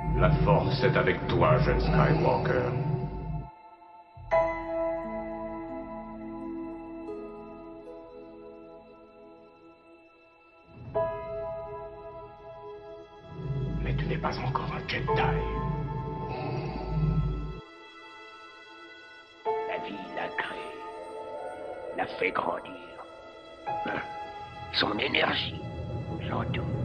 La force est avec toi, jeune Skywalker. Mais tu n'es pas encore un Jedi. La vie l'a créé, l'a fait grandir. Son énergie, j'en doute.